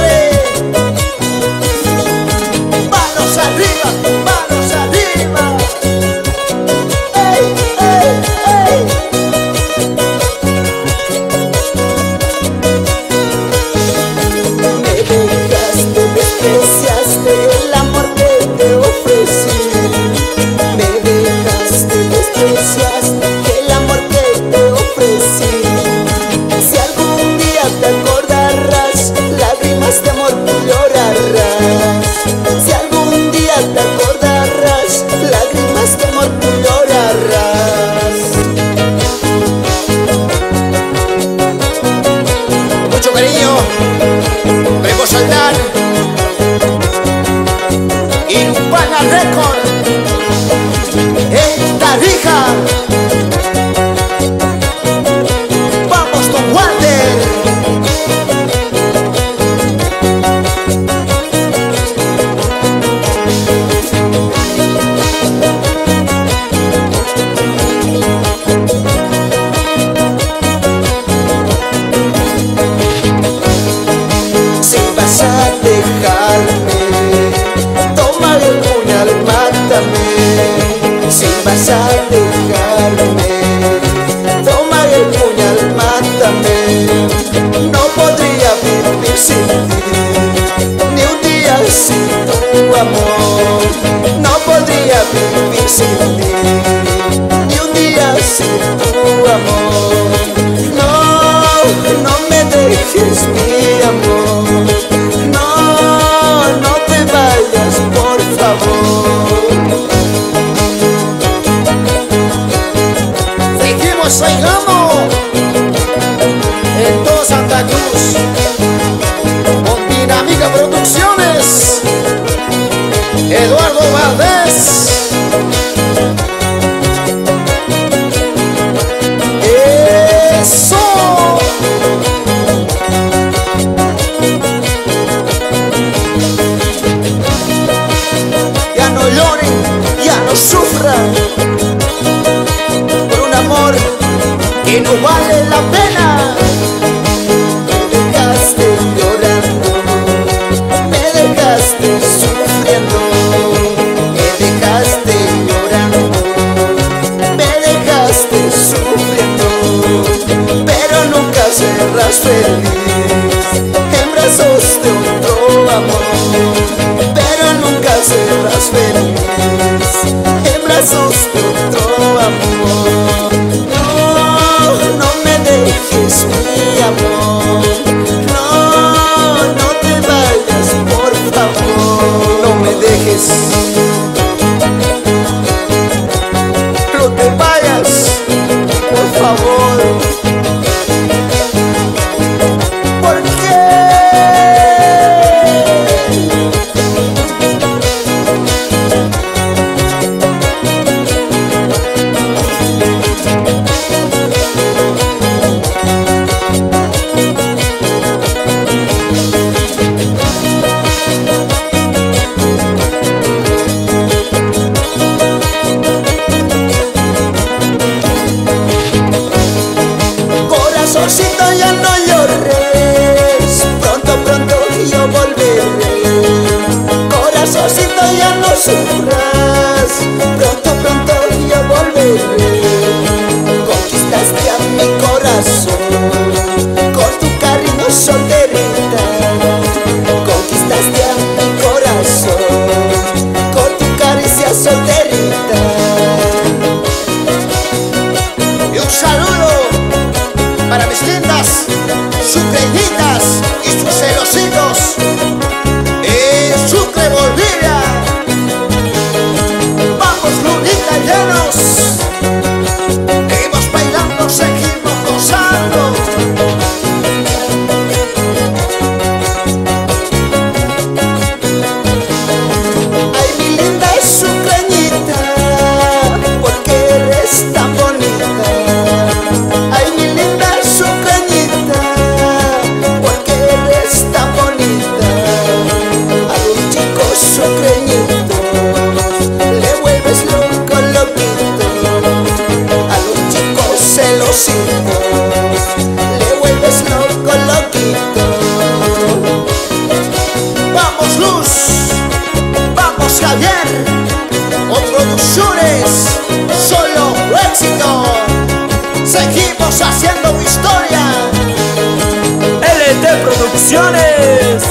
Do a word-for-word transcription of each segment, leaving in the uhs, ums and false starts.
Manos arriba, manos arriba. Ey, ey, ey. Me dejaste, despreciaste el amor que te ofrecí. Me dejaste, despreciaste el amor que te ofrecí. Si algún día te acordarás, lágrimas de amor tú llorarás. Si algún día te acordarás, lágrimas de amor tú llorarás. Mucho cariño, Primo Soldán, Irupana Record, en Tarija. Vamos, Don Walter. Si vas a dejarme, toma el puñal, mátame. Si vas a dejarme, toma el puñal, mátame. No podría vivir sin ti, ni un día sin tu amor. No podría vivir sin ti, ni un día sin tu amor. No, no me dejes, mi amor. No, no te vayas, por favor. Seguimos bailando en todo Santa Cruz con Dinamica Producciones, Eduardo Valdés. ¡Eso! Ya no lloren, ya no sufran por un amor que no vale la pena. Me dejaste llorando, me dejaste sufriendo. Me dejaste llorando, me dejaste sufriendo. Pero nunca serás feliz en brazos de otro amor. Pero nunca serás feliz en brazos de otro amor. No, no me dejes, mi amor. No, no te vayas, por favor. No me dejes. No te vayas, por favor. ¿Por qué? Corazoncito, ya no llores, pronto, pronto yo volveré. Corazoncito, ya no sufras, pronto, pronto yo volveré. Conquistaste a mi corazón con tu cariño, solterita. Conquistaste a mi corazón con tu caricia, solterita. Y un saludo para mis lindas sucreñitas y sus celositos en Sucre, Bolivia. Cruz, vamos Javier, o producciones, solo éxito. Seguimos haciendo historia. L T Producciones.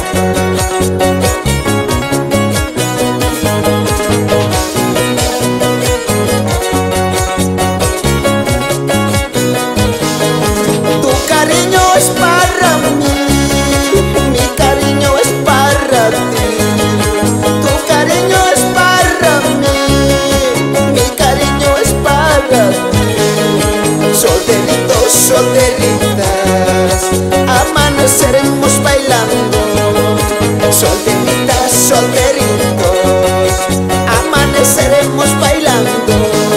Tu cariño es para mí, mi cariño es para ti. Tu cariño es para mí, mi cariño es para ti. Solteritos, solteritas, amaneceremos bailando. Solteritas, solteritos, amaneceremos bailando.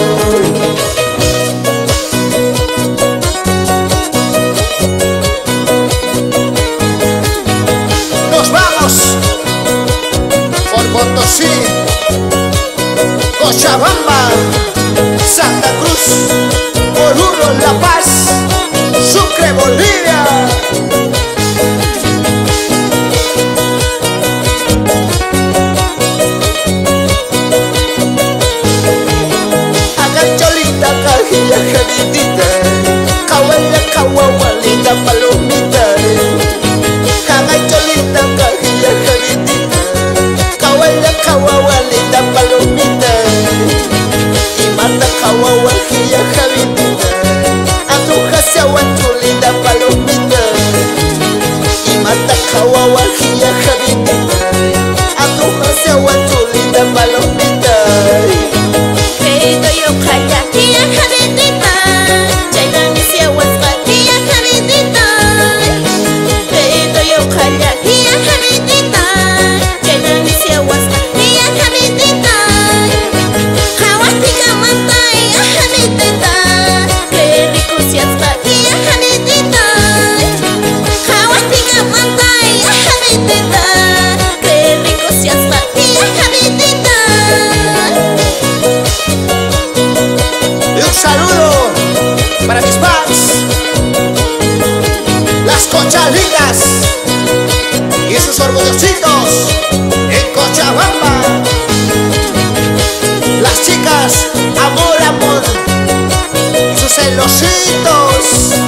Nos vamos por Potosí, Cochabamba, Santa Cruz, Oruro, La Paz, Sucre, Bolivia. Agacholita, cajilla, jabitita, kawala, kawawalita, palomita. Agacholita, cajilla, jabitita, kawala, kawawalita, palomita. Y mata, kawawajilla, jabitita, atuja, seahuanchulita, palomita. Y mata, kawawajilla, jabitita, atuja, seahuanchulita, palomita. Creído yo calla, tía jabitita, chayna mi siewas tía jabitita. Creído yo calla, tía jabitita, chayna mi siewas tía jabitita. Hawatika mantay jabitita, que rico seas tía jabitita. Hawatika mantay jabitita, que rico seas tía jabitita. Y un saludo para mis fans, las cochalitas y sus orgullositos en Cochabamba. Las chicas, amor, amor y sus celositos.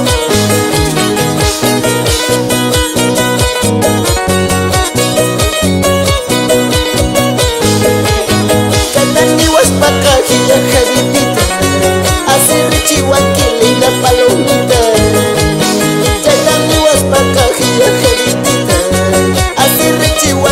Cataniwas pa' cajilla, jabitita, así richihuanquilina, palomita. Cataniwas pa' cajilla, jabitita, así richihuanquilina.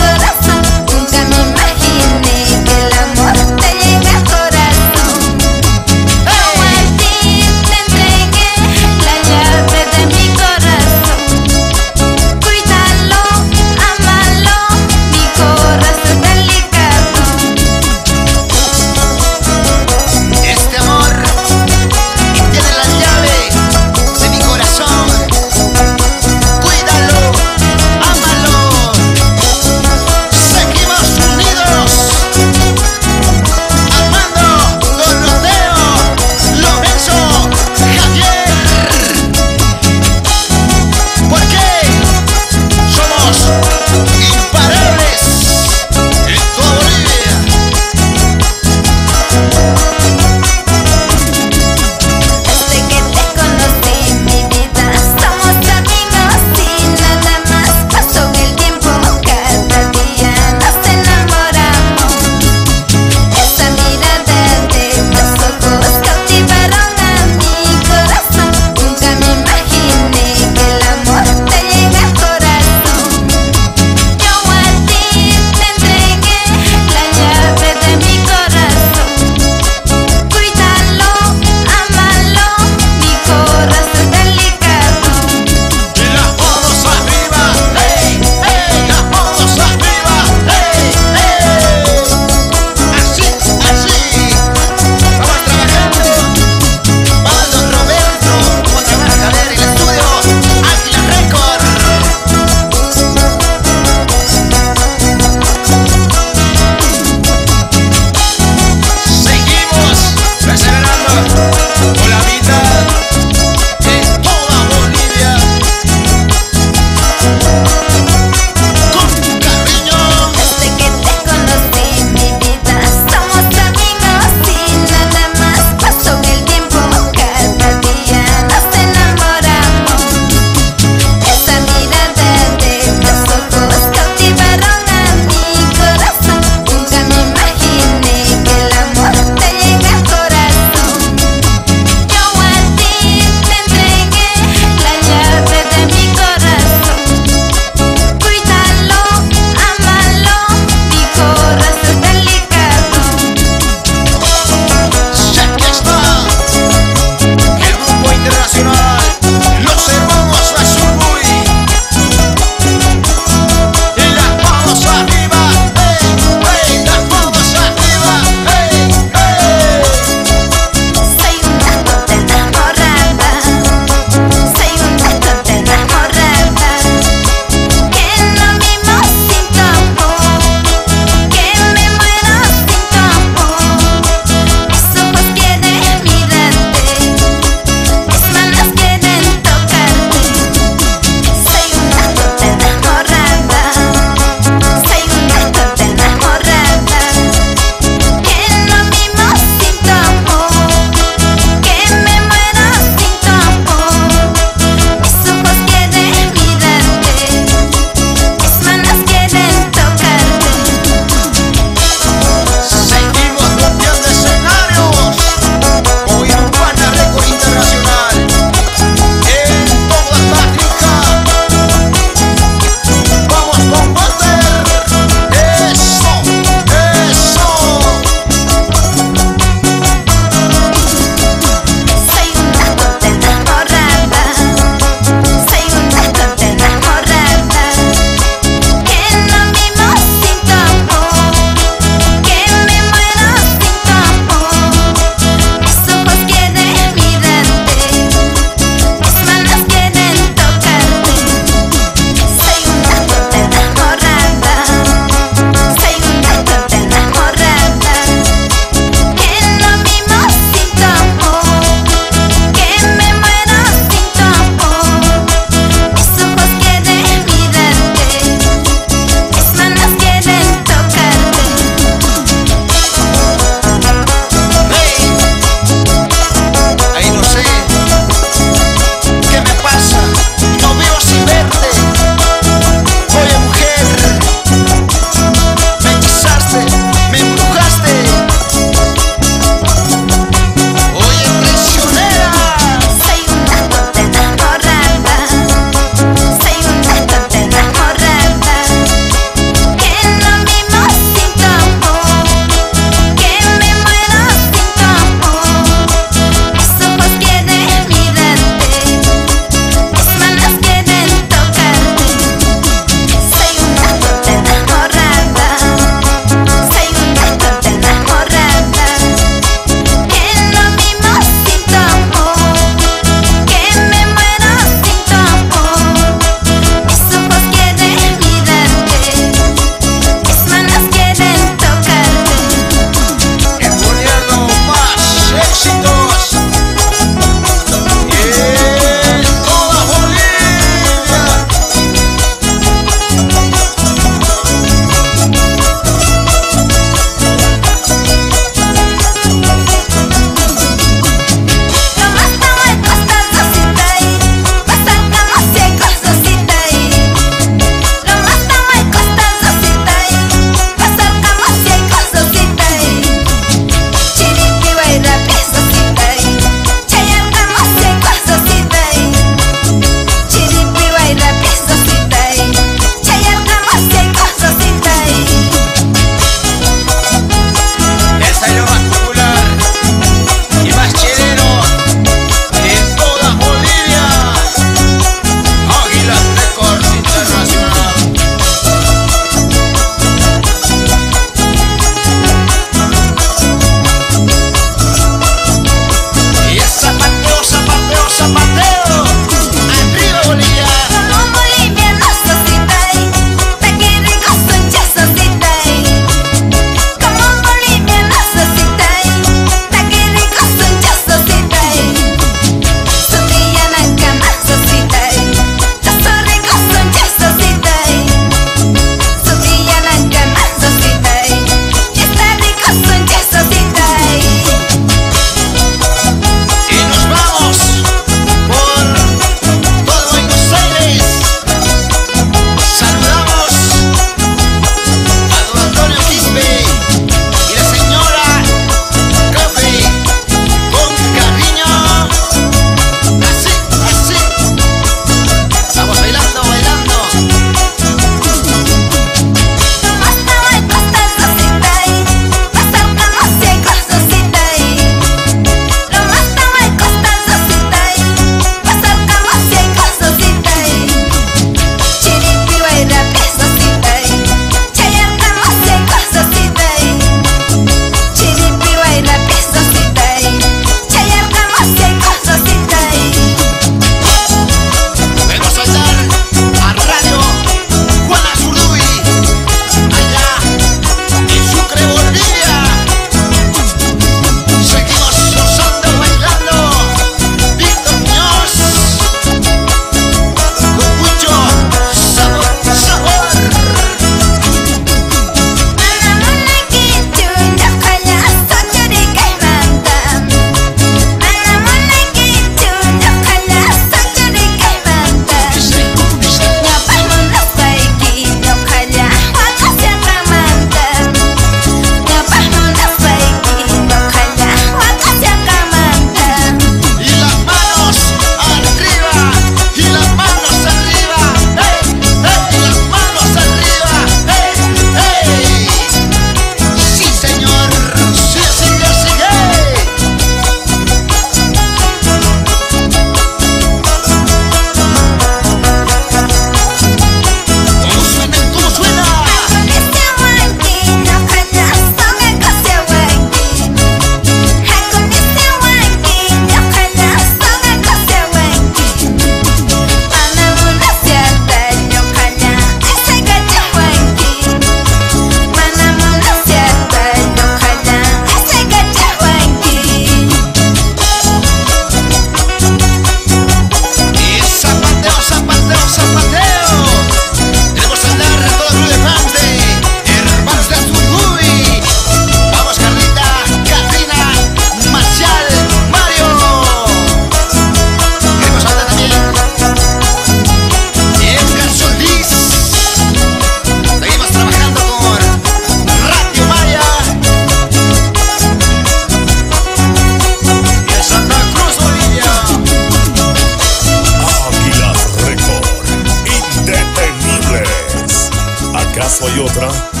otra.